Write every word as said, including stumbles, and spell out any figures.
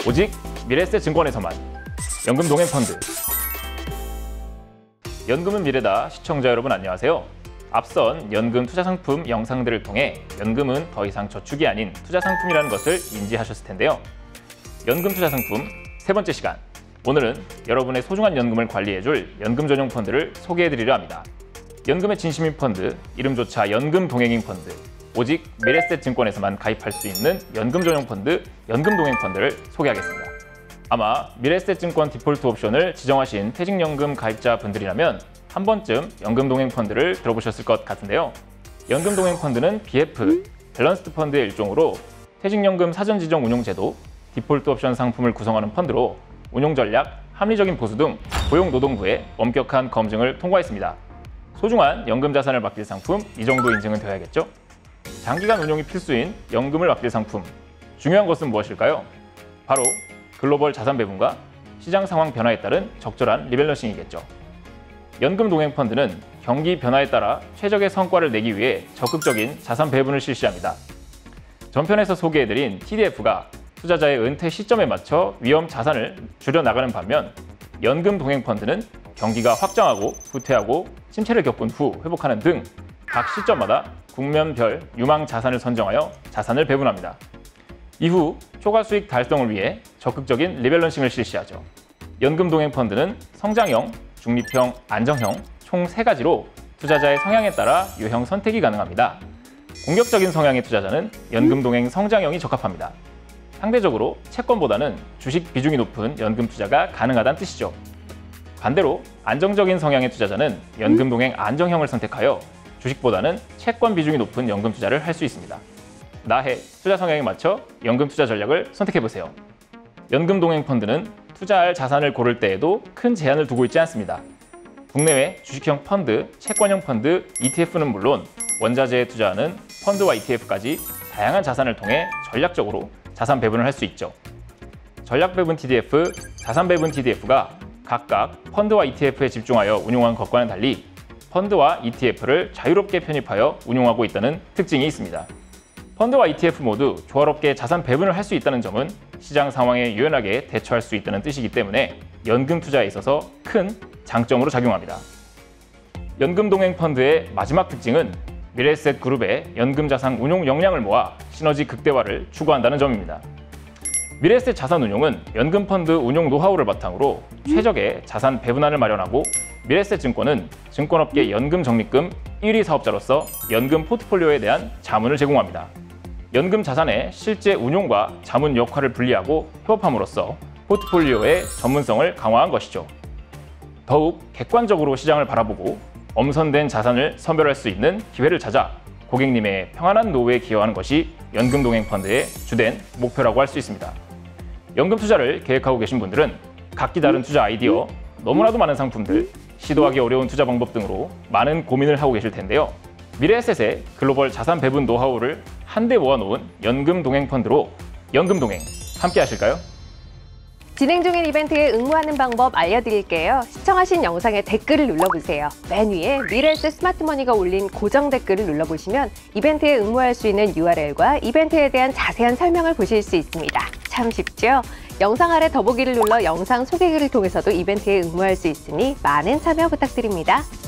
오직 미래에셋증권에서만. 연금 동행 펀드. 연금은 미래다. 시청자 여러분 안녕하세요. 앞선 연금 투자 상품 영상들을 통해 연금은 더 이상 저축이 아닌 투자 상품이라는 것을 인지하셨을 텐데요. 연금 투자 상품 세 번째 시간. 오늘은 여러분의 소중한 연금을 관리해줄 연금 전용 펀드를 소개해드리려 합니다. 연금의 진심인 펀드, 이름조차 연금 동행인 펀드. 오직 미래에셋증권에서만 가입할 수 있는 연금 전용 펀드, 연금 동행 펀드를 소개하겠습니다. 아마 미래에셋증권 디폴트 옵션을 지정하신 퇴직연금 가입자분들이라면 한 번쯤 연금 동행 펀드를 들어보셨을 것 같은데요. 연금 동행 펀드는 비에프, 밸런스드 펀드의 일종으로 퇴직연금 사전 지정 운용 제도, 디폴트 옵션 상품을 구성하는 펀드로 운용 전략, 합리적인 보수 등 고용노동부의 엄격한 검증을 통과했습니다. 소중한 연금 자산을 맡길 상품, 이 정도 인증은 되어야겠죠? 장기간 운용이 필수인 연금을 맡길 상품. 중요한 것은 무엇일까요? 바로 글로벌 자산 배분과 시장 상황 변화에 따른 적절한 리밸런싱이겠죠. 연금 동행 펀드는 경기 변화에 따라 최적의 성과를 내기 위해 적극적인 자산 배분을 실시합니다. 전편에서 소개해드린 티디에프가 투자자의 은퇴 시점에 맞춰 위험 자산을 줄여나가는 반면 연금 동행 펀드는 경기가 확장하고 후퇴하고 침체를 겪은 후 회복하는 등 각 시점마다 국면별 유망 자산을 선정하여 자산을 배분합니다. 이후 초과 수익 달성을 위해 적극적인 리밸런싱을 실시하죠. 연금 동행 펀드는 성장형, 중립형, 안정형 총 세 가지로 투자자의 성향에 따라 유형 선택이 가능합니다. 공격적인 성향의 투자자는 연금 동행 성장형이 적합합니다. 상대적으로 채권보다는 주식 비중이 높은 연금 투자가 가능하다는 뜻이죠. 반대로 안정적인 성향의 투자자는 연금 동행 안정형을 선택하여 주식보다는 채권 비중이 높은 연금 투자를 할 수 있습니다. 나의 투자 성향에 맞춰 연금 투자 전략을 선택해보세요. 연금 동행 펀드는 투자할 자산을 고를 때에도 큰 제한을 두고 있지 않습니다. 국내외 주식형 펀드, 채권형 펀드, 이티에프는 물론 원자재에 투자하는 펀드와 이티에프까지 다양한 자산을 통해 전략적으로 자산 배분을 할 수 있죠. 전략 배분 티디에프, 자산 배분 티디에프가 각각 펀드와 이티에프에 집중하여 운용한 것과는 달리 펀드와 이티에프를 자유롭게 편입하여 운용하고 있다는 특징이 있습니다. 펀드와 이티에프 모두 조화롭게 자산 배분을 할 수 있다는 점은 시장 상황에 유연하게 대처할 수 있다는 뜻이기 때문에 연금 투자에 있어서 큰 장점으로 작용합니다. 연금 동행 펀드의 마지막 특징은 미래에셋 그룹의 연금 자산 운용 역량을 모아 시너지 극대화를 추구한다는 점입니다. 미래에셋 자산 운용은 연금 펀드 운용 노하우를 바탕으로 최적의 자산 배분안을 마련하고 미래에셋 증권은 증권업계 연금 적립금 일 위 사업자로서 연금 포트폴리오에 대한 자문을 제공합니다. 연금 자산의 실제 운용과 자문 역할을 분리하고 협업함으로써 포트폴리오의 전문성을 강화한 것이죠. 더욱 객관적으로 시장을 바라보고 엄선된 자산을 선별할 수 있는 기회를 찾아 고객님의 평안한 노후에 기여하는 것이 연금 동행 펀드의 주된 목표라고 할 수 있습니다. 연금 투자를 계획하고 계신 분들은 각기 다른 투자 아이디어, 너무나도 많은 상품들, 시도하기 어려운 투자 방법 등으로 많은 고민을 하고 계실 텐데요. 미래에셋의 글로벌 자산 배분 노하우를 한데 모아놓은 연금 동행 펀드로 연금 동행 함께 하실까요? 진행 중인 이벤트에 응모하는 방법 알려드릴게요. 시청하신 영상에 댓글을 눌러보세요. 맨 위에 미래에셋 스마트머니가 올린 고정 댓글을 눌러보시면 이벤트에 응모할 수 있는 유알엘과 이벤트에 대한 자세한 설명을 보실 수 있습니다. 참 쉽죠? 영상 아래 더보기를 눌러 영상 소개글을 통해서도 이벤트에 응모할 수 있으니 많은 참여 부탁드립니다.